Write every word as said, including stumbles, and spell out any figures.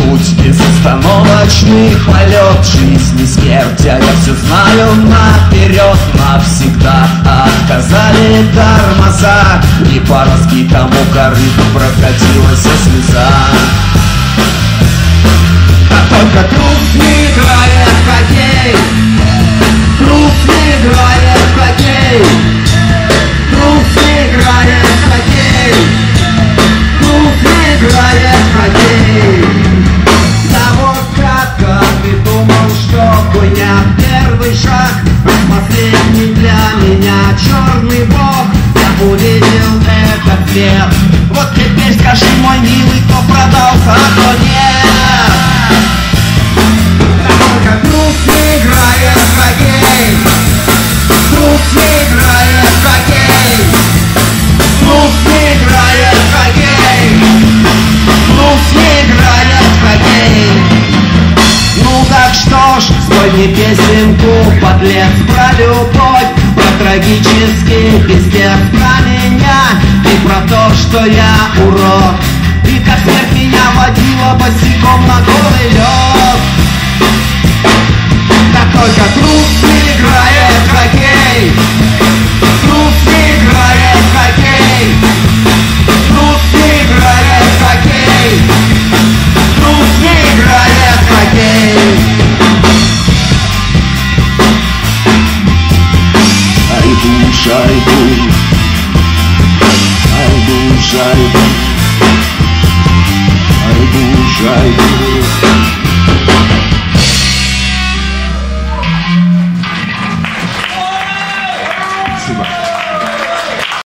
путь безостановочный полет жизни, смерть, а я все знаю наперед. Навсегда отказали тормоза, и по разбитому корыту прокатилась слеза. А только труп не играет в хоккей, труп не играет в хоккей, труп не играет в хоккей, труп не играет в хоккей. Да вот как ты думал, что хуйня, первый шаг, последний для меня черный бог. Я увидел этот свет. Вот теперь скажи, мой милый, кто продался, а кто нет. Только труп не играет в хоккей, труп не играет в хоккей, труп не играет в хоккей, труп не играет в хоккей. Ну так что ж, спой мне песенку, подлец, про любовь, про трагический пиздец, про меня и про то, что я урод, и как смерть меня водила босиком на голый лед. Так только труп не играет в хоккей, труп не играет в хоккей, труп не играет в хоккей, труп не играет в хоккей. Айду, шайбу, айду, шайбу, айду, шайбу.